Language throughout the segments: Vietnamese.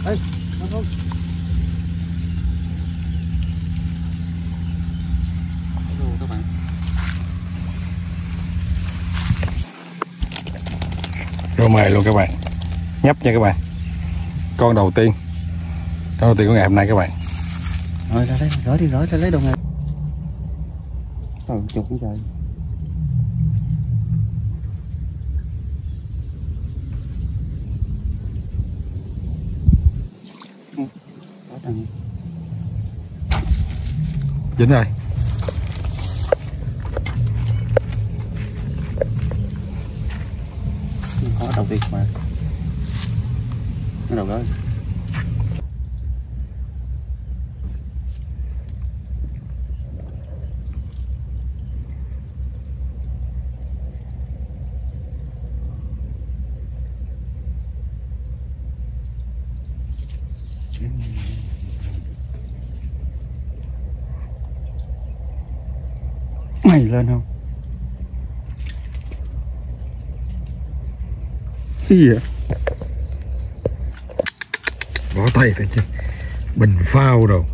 Ê, không. Các bạn. Rô mề luôn các bạn. Nhấp nha các bạn. Con đầu tiên của ngày hôm nay các bạn. Rồi ra đây, gỡ ra lấy đồ nghề. Trời chục cái trời. Dính rồi. Có đầu tiên mà. Cái đầu đó. Mày lên không? Cái gì vậy? Bỏ tay phải chứ. Bình phao đâu.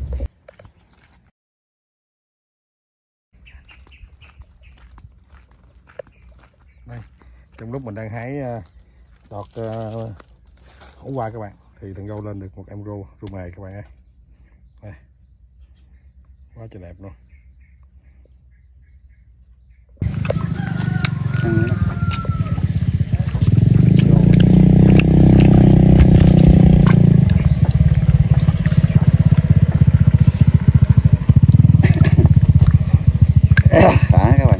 Đây, trong lúc mình đang hái đọt hổ qua các bạn, thì thằng Gâu lên được một em rô mề các bạn ơi. Đây. Quá trời đẹp luôn. Xả các bạn.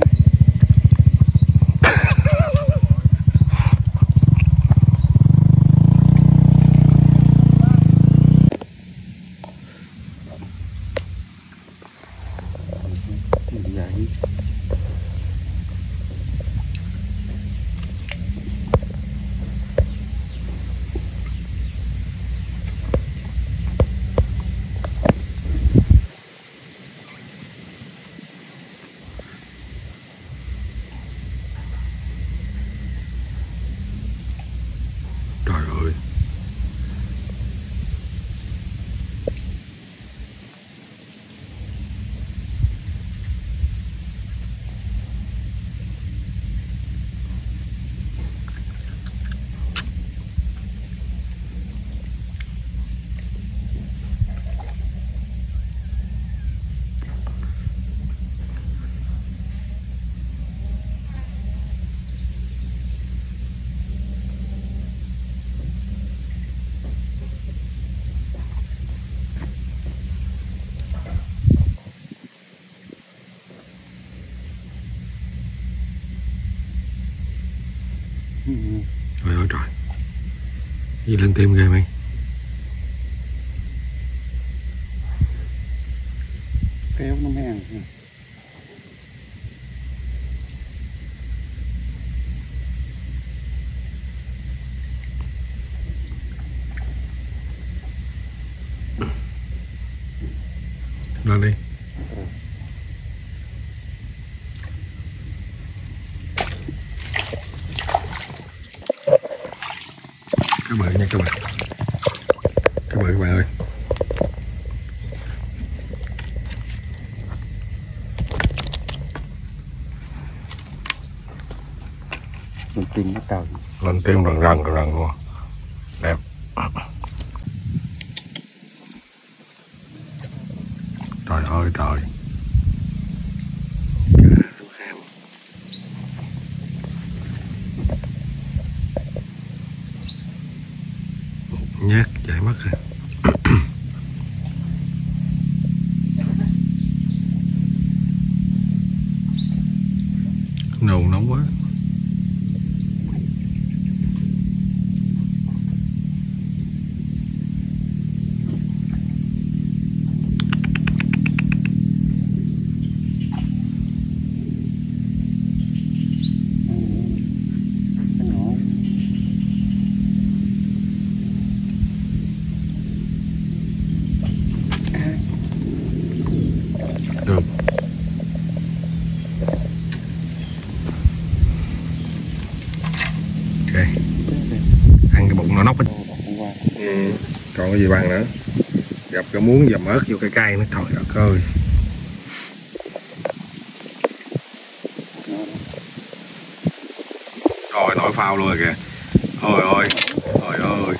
Trời ơi. Trời ơi trời. Gì lên tim ghê mày. Kéo nó mới ăn. Lên đi. Cá bự nha các bạn. Cá bự các bạn ơi. Lên tim nó trời. Lên tim rần luôn. Đẹp. Trời ơi trời. Nhát chạy mất rồi. Nầu nóng quá. Được. Ok. Ăn cái bụng nó nóc á. Ừ. Còn cái gì bằng nữa. Gặp cái muống dầm ớt vô cây cay nữa. Trời đất ơi. Rồi nổi phao luôn rồi kìa. Ôi ôi. Ôi ơi.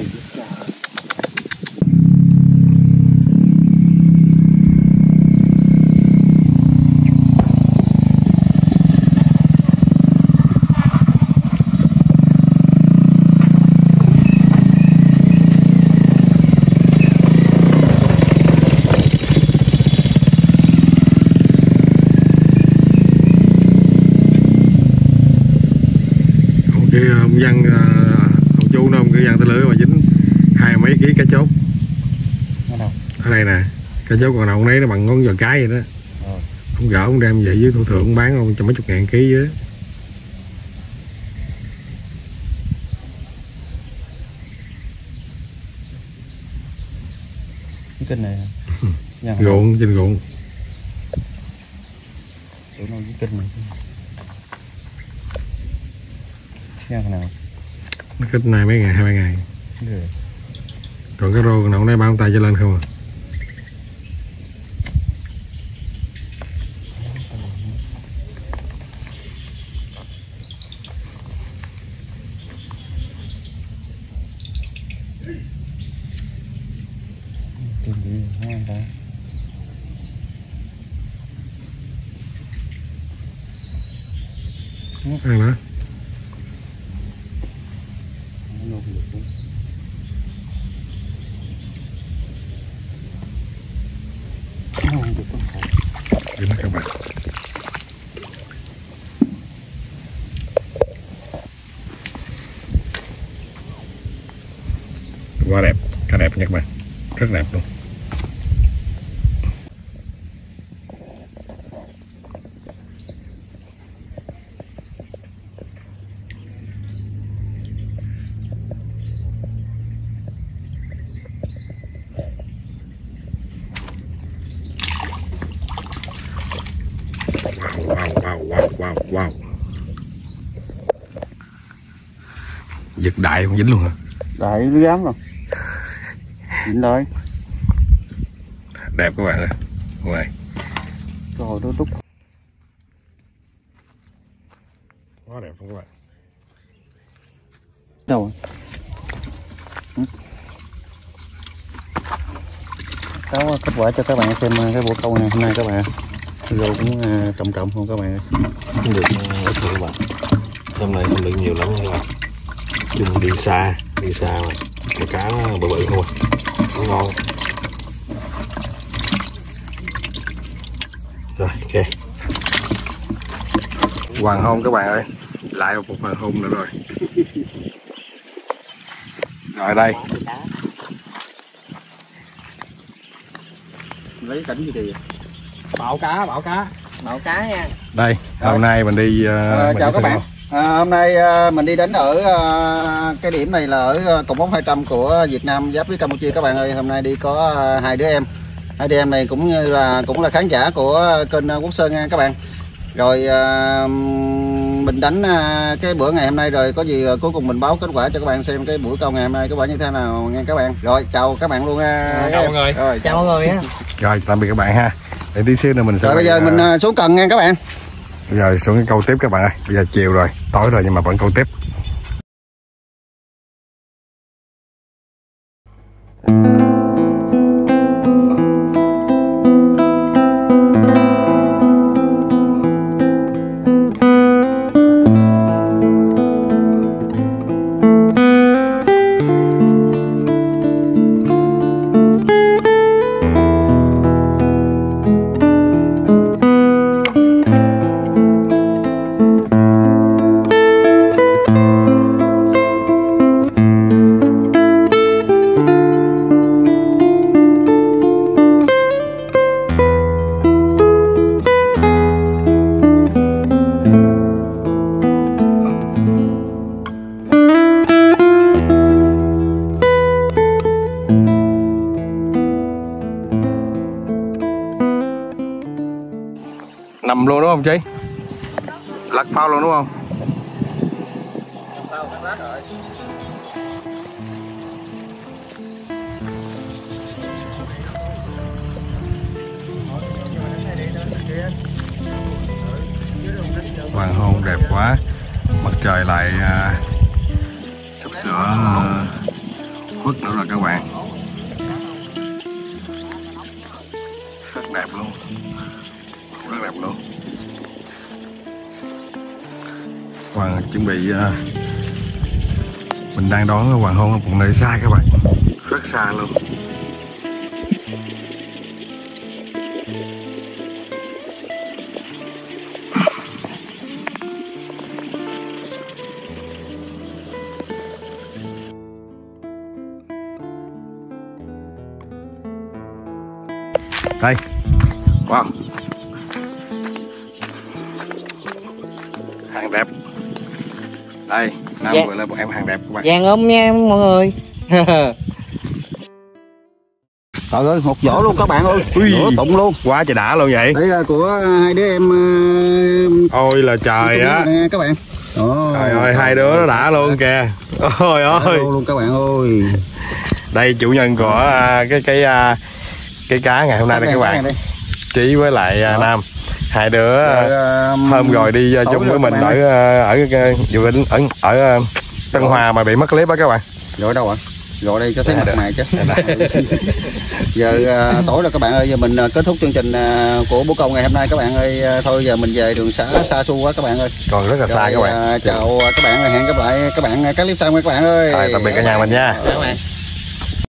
Cái ông Văn, ông chú nó, ông cái Văn tới lưới mà dính 20 mấy ký cá chốt ở đây nè. Cá chốt còn nào ông lấy nó bằng ngón giò cái vậy đó. Ông gỡ ông đem về với thủ thượng ông bán ông cho mấy chục ngàn ký dưới. Cái kênh này ruộng trên ruộng tụi nó cái kênh này nha nào cái này mấy ngày 2-3 ngày được. Còn cái rô nào đây bao tay cho lên không à. Tìm gì ha ta. Ăn nữa. Đi mất các bạn. Quá đẹp, cá đẹp nha các bạn, rất đẹp luôn. Wow. Giật đại không dính luôn hả? Đại nó dám rồi. Dính đây. Đẹp các bạn ơi. Ngoài. Rồi nó rút. Quá đẹp không các bạn. Đâu rồi? Có kết quả cho các bạn xem cái bộ câu này hôm nay các bạn. Rô cũng trọng không các bạn ơi. Không được ít các bạn. Hôm nay không được nhiều lắm nha các bạn. Chung đi xa mà cái cá bự bự không à. Nó ngon. Rồi ok. Hoàng hôn các bạn ơi. Lại một hoàng hôn nữa rồi. Rồi đây. Lấy cảnh gì kìa. Bạo cá nha. Đây, hôm nay mình đi chào các bạn. Hôm nay mình đi đến ở cái điểm này là ở cột mốc 200 của Việt Nam giáp với Campuchia các bạn ơi. Hôm nay đi có hai đứa em này cũng là khán giả của kênh Quốc Sơn nha các bạn. Rồi mình đánh cái bữa ngày hôm nay rồi có gì cuối cùng mình báo kết quả cho các bạn xem cái buổi câu ngày hôm nay kết quả như thế nào nha các bạn. Rồi chào các bạn luôn. Chào mọi người. Rồi, chào mọi người ha. Rồi tạm biệt các bạn ha. Để tí xíu nữa mình sẽ. Rồi bây giờ mình xuống cần nha các bạn. Bây giờ xuống cái câu tiếp các bạn ơi. Bây giờ chiều rồi, tối rồi nhưng mà vẫn câu tiếp. Nằm luôn đúng không chị? Lật phao luôn đúng không? Hoàng hôn đẹp quá, mặt trời lại sắp sửa khuất nữa rồi các bạn. Rất đẹp luôn, rất đẹp luôn. Hoàng chuẩn bị mình đang đón hoàng hôn ở một nơi xa các bạn, rất xa luôn. Đây, wow, hàng đẹp. Đây, Nam gọi là một em hàng đẹp các bạn. Vàng ôm nha mọi người. Trời ơi, một vỏ luôn các bạn ơi, nửa tụng luôn, Quá trời đã luôn vậy. đây là của hai đứa em. Ôi là trời á nè, các bạn. Trời ơi, hai đứa nó đã luôn kìa. Ôi ơi luôn các bạn ơi. Đây chủ nhân của cái cá ngày hôm nay đây các bạn. Trí với lại Nam, hai đứa hôm rồi đi chung với mình ở Tân Hòa mà bị mất clip đó các bạn. Rồi đâu ạ? Rồi đây cho thấy mặt mày chứ. Giờ tối rồi các bạn ơi, giờ mình kết thúc chương trình của Bố Công ngày hôm nay các bạn ơi. Thôi giờ mình về đường xá xa xôi quá các bạn ơi. Còn rất là xa các bạn. Chào các bạn, hẹn gặp lại các bạn các clip sau nha các bạn ơi. Rồi, tạm biệt cả nhà mình nha.